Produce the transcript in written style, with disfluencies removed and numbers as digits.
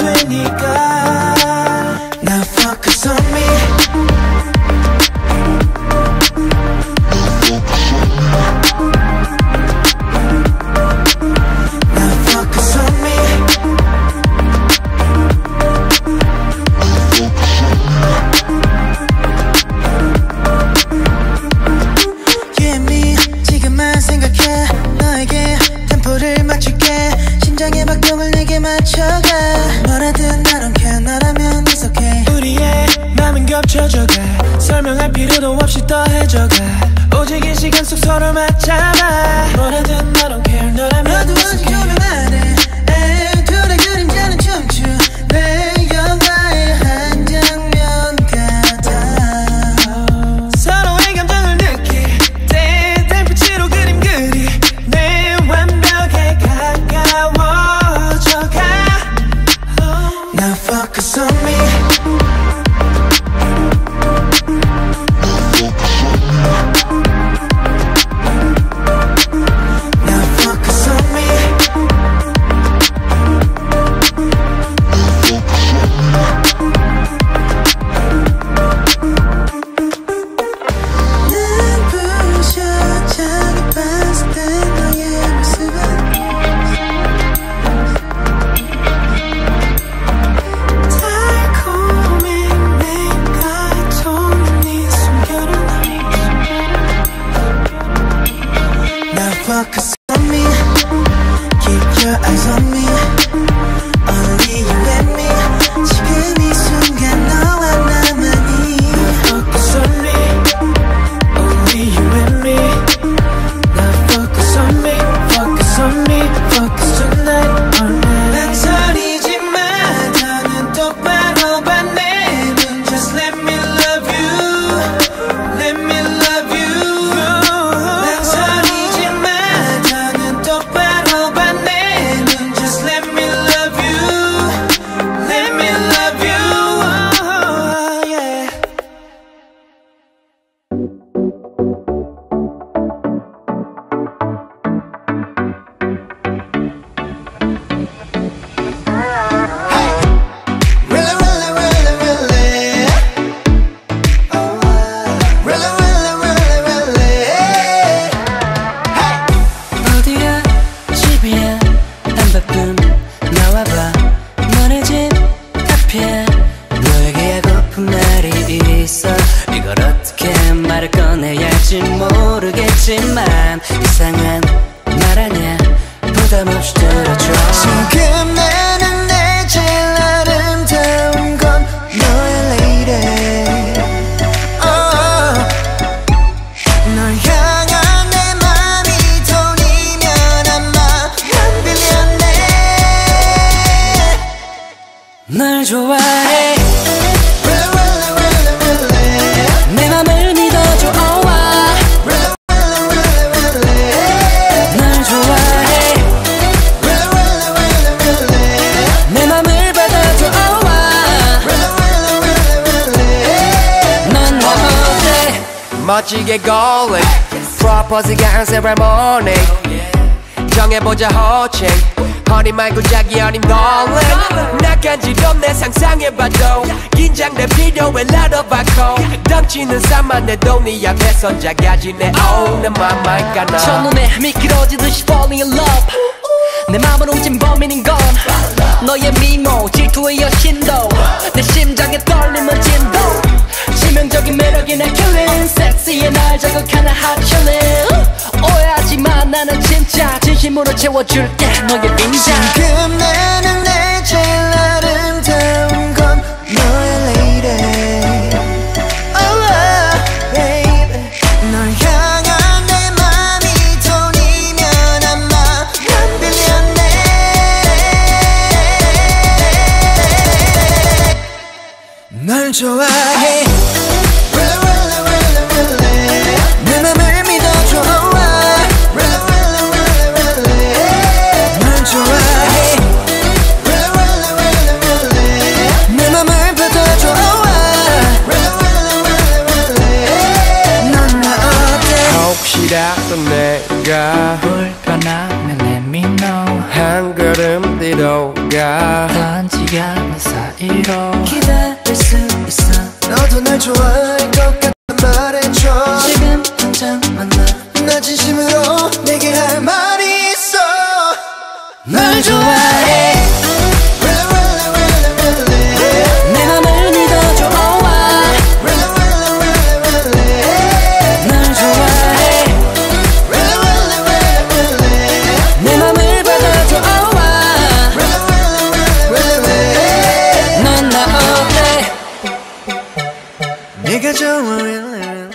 되니까 Now focus on me 겹쳐져가 설명할 필요도 없이 더해져가 오직 이 시간 속 서로 맞잡아 뭐라든 I don't care 너라면 익숙해 조명하네 둘의 그림자는 춤추네 영화의 한 장면 같아 서로의 감정을 느낄 때 달빛으로 그림 그리 내 완벽에 가까워져가 Now focus on me Focus on me, keep your eyes on me Only you and me 지금 이 순간 너와 나만이 Focus on me, only you and me Now focus on me, focus on me Focus tonight on me 망설이지 마 더는 똑바로 봐 내 눈 Just let me love you Let me love you 이걸 어떻게 말을 꺼내야 할지 모르겠지만 이상한 말 아냐 부담 없이 들어줘 지금 나는 내 제일 아름다운 건 너의 lady 널 향한 내 맘이 돈이면 아마 난 빌렸네 널 좋아해 내 맘을 믿어줘 oh 널 좋아해 내 맘을 받아줘 oh 넌 뭐 어때 멋지게 going 프로포즈가 한 세레모니 정해보자 호칭 허니 말고 자기 어린 darling 나간지럽네 상상해봐도 긴장돼 필요해 lot of alcohol 덩치는 산만해도 네 앞에선 작아지네 oh 내 맘 알까나 첫눈에 미끄러지듯이 falling in love 내 맘을 훔친 범인인 건 너의 미모 질투의 여신도 내 심장에 떨림은 진도 치명적인 매력이 날 killing 섹시해 날 자극하는 hot chillin 오해하지마 나는 진짜 진심으로 채워줄게 너의 빈장 지금 나는 내 제일 아름다운 건 너의 lady oh baby 널 향한 내 맘이 돈이면 아마 난 빌렸네 널 좋아해 내 맘을 믿어줘 널 좋아해 내 맘을 받아줘 넌 나 어때 혹시라도 내가 불편하면 let me know 한 걸음 뒤로 가 던지가 내 사이로 기다릴 수 있어. 너도 날 좋아할 것 같단 말해줘. 지금 당장 만나. 나 진심으로 내게 할 말이 있어. 널 좋아해. 내 맘을 믿어줘. 널 좋아해. 내 맘을 받아줘. 넌 나 어때? 내가 좋아.